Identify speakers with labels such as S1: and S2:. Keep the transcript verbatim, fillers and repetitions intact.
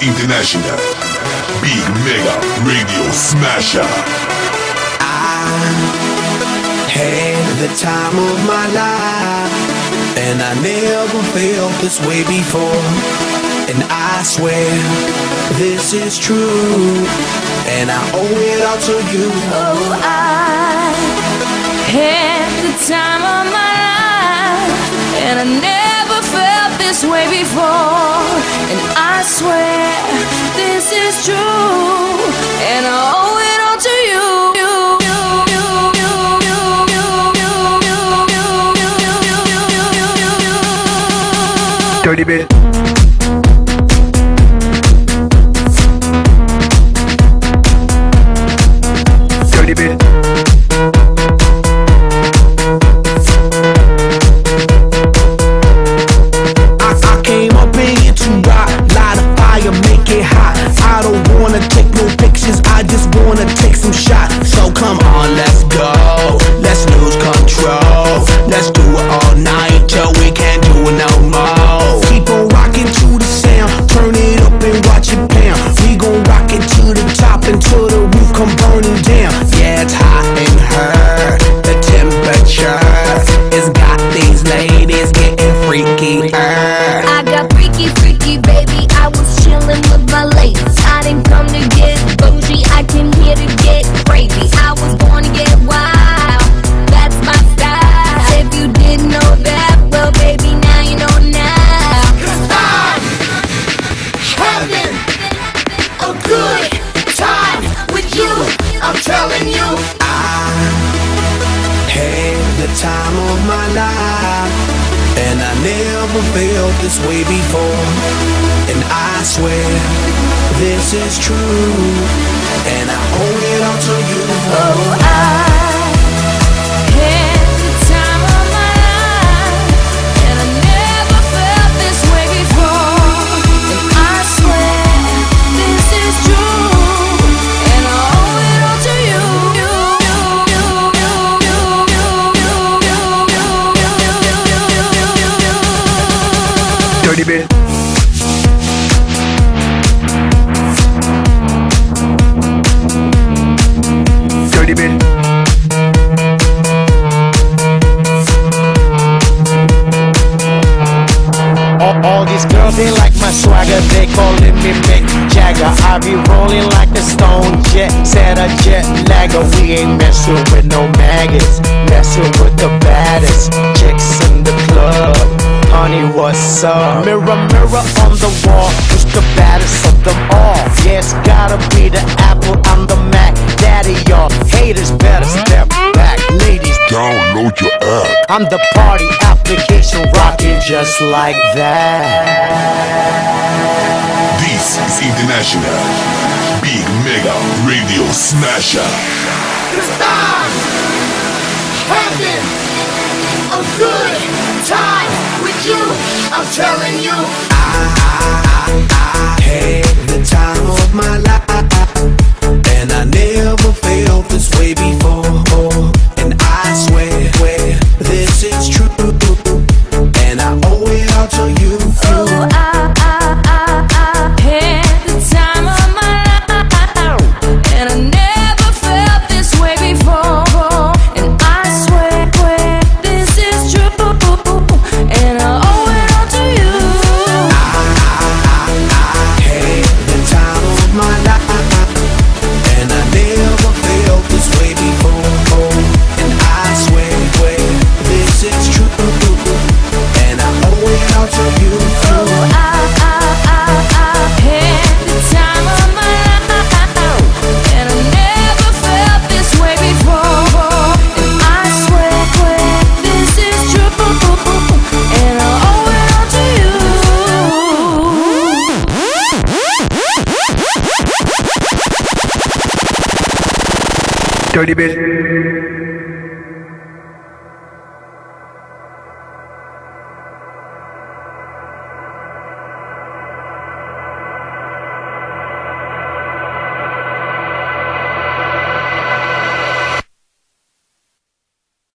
S1: International Big Mega Radio Smasher.
S2: I had the time of my life, and I never felt this way before. And I swear this is true, and I owe it all to you.
S3: Oh, I had the time of my life, and I never felt this way before. And I swear this is true, and I owe it all to you.
S4: Dirty bit. Dirty bit.
S2: I, I came up in here to rock, light a fire, make it hot. I don't wanna take no pictures, I just wanna take some shots. So come on, let's go, let's lose control. Let's do it all night till we can't do it no more. Keep on rocking to the sound, turn it up and watch it pound. We gon' rock it to the top until the roof come burning down. Yeah, it's hot in her, the temperature has got these ladies getting freaky.
S3: I got freaky, freaky, baby. I was chillin' with my ladies. I didn't come to get bougie, I came here to get crazy. I was born to get wild, that's my style. If you didn't know that, well, baby, now you know now. 'Cause I'm having a good time with you, I'm telling you.
S2: I had the time of my life, and I never felt this way before. And I swear this is true, and I owe it all to you.
S3: Oh, I had the time of my life, and I never felt this way before. And I swear this is true, and I owe it all to you.
S4: Dirty bit. Dirty bit.
S5: All, all these girls, they like my swagger, they calling me Mick Jagger. I be rolling like a stone jet, set a jet lagger. We ain't messing with no maggots, messing with the baddest chicks in the club. Honey, what's up? Mirror, mirror on the wall, who's the baddest of them all? Yeah, it's gotta be the Apple, I'm the Mac. Daddy, y'all haters better step back. Ladies,
S1: Download your app.
S5: I'm the party application rocking just like that.
S1: This is International Big Mega Radio Smasher.
S3: 'Cause I'm having a good time with you, I'm telling you.
S2: I, I, I had the time of my life, and I never felt this way before. And I swear, swear this is true, and I owe it all to you.
S3: Oh, I, I, I, I had the time of my life, and I never felt this way before. And I swear, swear this is true, and I owe it all to you.
S2: I, I, I had the time of my life, and I never felt this way before. And I swear, swear this is true, and I owe it all to you.
S3: Oh, I, I, I, I had the time of my life, and I never felt this way before. And I swear, swear this is true, and I owe it all to you.
S4: Dirty bit.